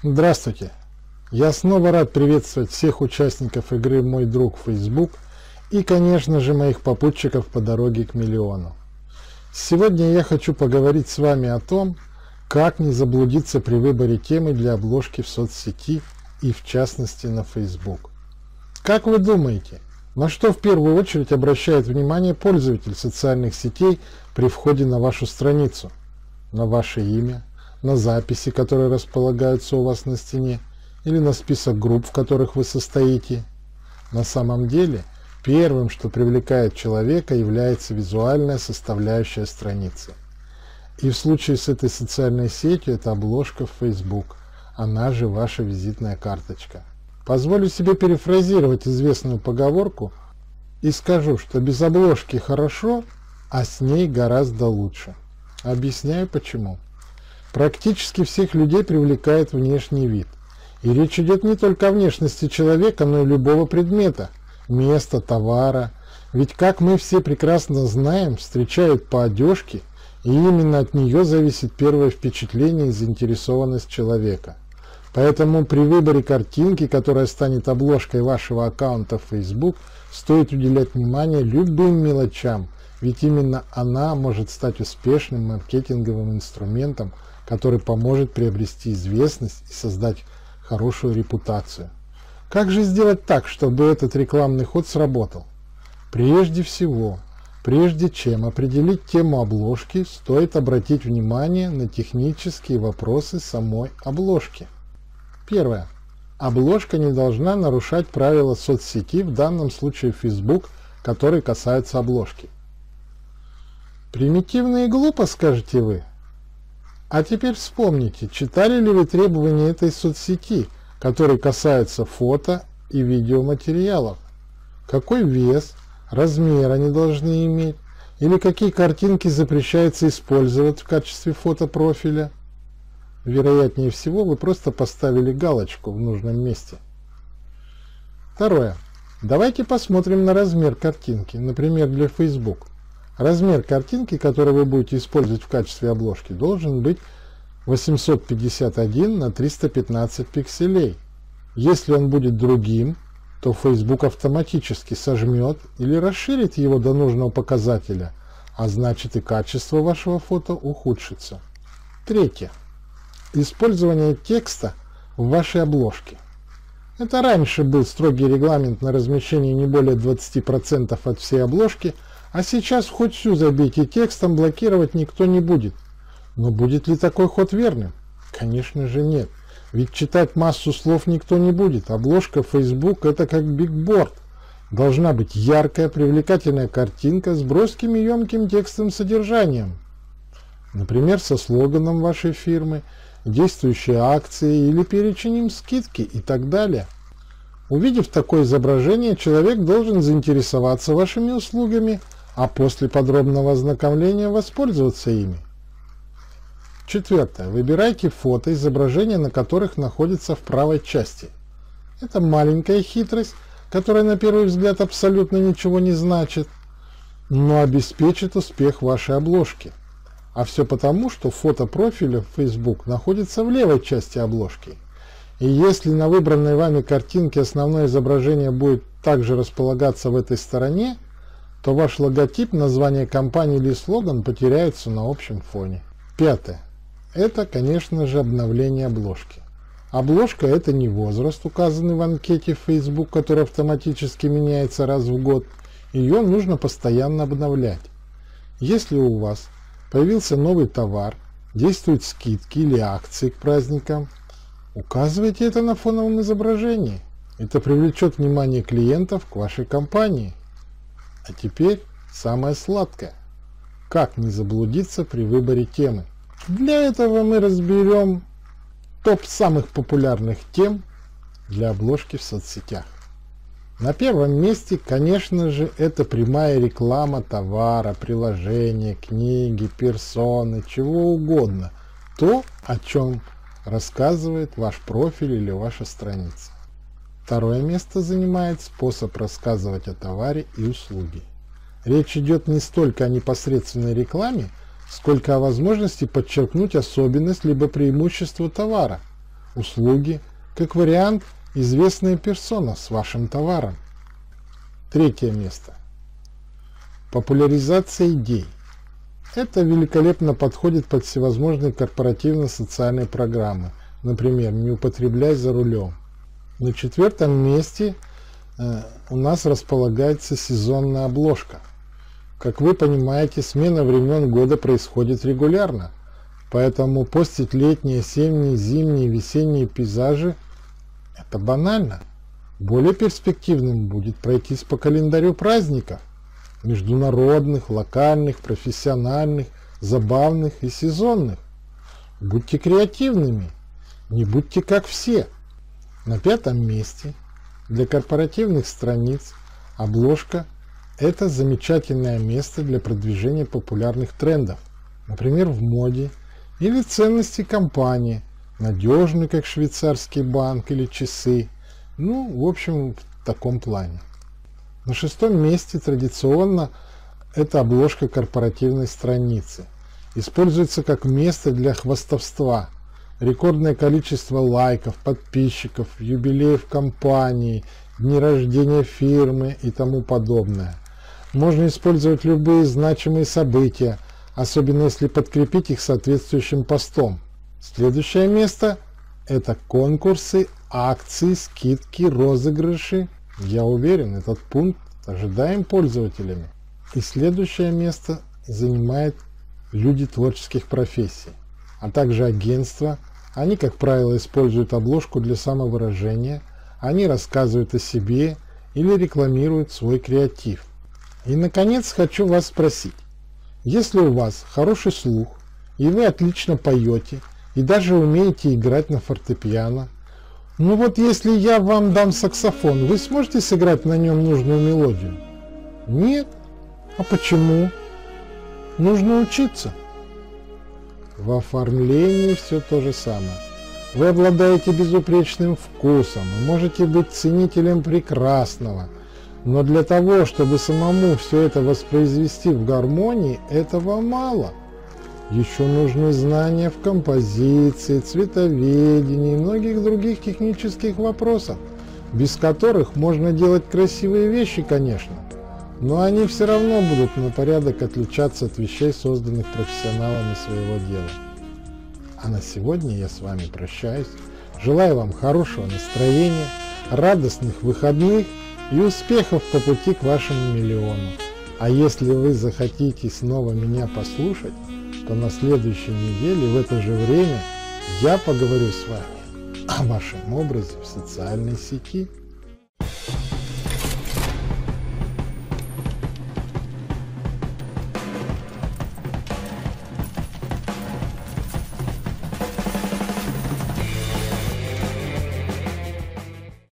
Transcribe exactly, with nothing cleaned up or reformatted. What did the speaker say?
Здравствуйте! Я снова рад приветствовать всех участников игры «Мой друг Facebook» и, конечно же, моих попутчиков по дороге к миллиону. Сегодня я хочу поговорить с вами о том, как не заблудиться при выборе темы для обложки в соцсети и, в частности, на Facebook. Как вы думаете, на что в первую очередь обращает внимание пользователь социальных сетей при входе на вашу страницу? На ваше имя? На записи, которые располагаются у вас на стене, или на список групп, в которых вы состоите? На самом деле, первым, что привлекает человека, является визуальная составляющая страницы. И в случае с этой социальной сетью это обложка в Facebook, она же ваша визитная карточка. Позволю себе перефразировать известную поговорку и скажу, что без обложки хорошо, а с ней гораздо лучше. Объясняю почему. Практически всех людей привлекает внешний вид. И речь идет не только о внешности человека, но и любого предмета, места, товара. Ведь, как мы все прекрасно знаем, встречают по одежке, и именно от нее зависит первое впечатление и заинтересованность человека. Поэтому при выборе картинки, которая станет обложкой вашего аккаунта в Facebook, стоит уделять внимание любым мелочам, ведь именно она может стать успешным маркетинговым инструментом, который поможет приобрести известность и создать хорошую репутацию. Как же сделать так, чтобы этот рекламный ход сработал? Прежде всего, прежде чем определить тему обложки, стоит обратить внимание на технические вопросы самой обложки. Первое. Обложка не должна нарушать правила соцсети, в данном случае Facebook, которые касаются обложки. Примитивно и глупо, скажете вы? А теперь вспомните, читали ли вы требования этой соцсети, которые касаются фото и видеоматериалов? Какой вес, размер они должны иметь? Или какие картинки запрещается использовать в качестве фотопрофиля? Вероятнее всего, вы просто поставили галочку в нужном месте. Второе. Давайте посмотрим на размер картинки, например, для Facebook. Размер картинки, который вы будете использовать в качестве обложки, должен быть восемьсот пятьдесят один на триста пятнадцать пикселей. Если он будет другим, то Facebook автоматически сожмет или расширит его до нужного показателя, а значит и качество вашего фото ухудшится. Третье. Использование текста в вашей обложке. Это раньше был строгий регламент на размещение не более двадцати процентов от всей обложки, а сейчас хоть всю забейте текстом, блокировать никто не будет. Но будет ли такой ход верным? Конечно же нет. Ведь читать массу слов никто не будет. Обложка Facebook — это как бигборд. Должна быть яркая, привлекательная картинка с броским и емким текстовым содержанием. Например, со слоганом вашей фирмы, действующей акции или перечнем скидки и так далее. Увидев такое изображение, человек должен заинтересоваться вашими услугами, а после подробного ознакомления воспользоваться ими. Четвертое. Выбирайте фото, изображения на которых находятся в правой части. Это маленькая хитрость, которая на первый взгляд абсолютно ничего не значит, но обеспечит успех вашей обложки. А все потому, что фото профиля в Facebook находится в левой части обложки. И если на выбранной вами картинке основное изображение будет также располагаться в этой стороне, то ваш логотип, название компании или слоган потеряются на общем фоне. Пятое. Это, конечно же, обновление обложки. Обложка — это не возраст, указанный в анкете в Facebook, который автоматически меняется раз в год. Ее нужно постоянно обновлять. Если у вас появился новый товар, действуют скидки или акции к праздникам, указывайте это на фоновом изображении. Это привлечет внимание клиентов к вашей компании. А теперь самое сладкое. Как не заблудиться при выборе темы? Для этого мы разберем топ самых популярных тем для обложки в соцсетях. На первом месте, конечно же, это прямая реклама товара, приложения, книги, персоны, чего угодно. То, о чем рассказывает ваш профиль или ваша страница. Второе место занимает способ рассказывать о товаре и услуге. Речь идет не столько о непосредственной рекламе, сколько о возможности подчеркнуть особенность либо преимущество товара. услуги, как вариант известная персона с вашим товаром. Третье место. Популяризация идей. Это великолепно подходит под всевозможные корпоративно-социальные программы, например, «Не употребляй за рулем». На четвертом месте э, у нас располагается сезонная обложка. Как вы понимаете, смена времен года происходит регулярно, поэтому постить летние, осенние, зимние, весенние пейзажи – это банально. Более перспективным будет пройтись по календарю праздников – международных, локальных, профессиональных, забавных и сезонных. Будьте креативными, не будьте как все. На пятом месте для корпоративных страниц обложка – это замечательное место для продвижения популярных трендов, например, в моде, или ценности компании, надежны, как швейцарский банк или часы, ну, в общем, в таком плане. На шестом месте традиционно это обложка корпоративной страницы. Используется как место для хвастовства. Рекордное количество лайков, подписчиков, юбилеев компании, дни рождения фирмы и тому подобное. Можно использовать любые значимые события, особенно если подкрепить их соответствующим постом. Следующее место – это конкурсы, акции, скидки, розыгрыши. Я уверен, этот пункт ожидаем пользователями. И следующее место занимает люди творческих профессий, а также агентства. Они, как правило, используют обложку для самовыражения, они рассказывают о себе или рекламируют свой креатив. И, наконец, хочу вас спросить, если у вас хороший слух, и вы отлично поете, и даже умеете играть на фортепиано, ну вот если я вам дам саксофон, вы сможете сыграть на нем нужную мелодию? Нет? А почему? Нужно учиться. В оформлении все то же самое. Вы обладаете безупречным вкусом, можете быть ценителем прекрасного, но для того, чтобы самому все это воспроизвести в гармонии, этого мало. Еще нужны знания в композиции, цветоведении и многих других технических вопросах, без которых можно делать красивые вещи, конечно, но они все равно будут на порядок отличаться от вещей, созданных профессионалами своего дела. А на сегодня я с вами прощаюсь. Желаю вам хорошего настроения, радостных выходных и успехов по пути к вашему миллиону. А если вы захотите снова меня послушать, то на следующей неделе в это же время я поговорю с вами о вашем образе в социальной сети.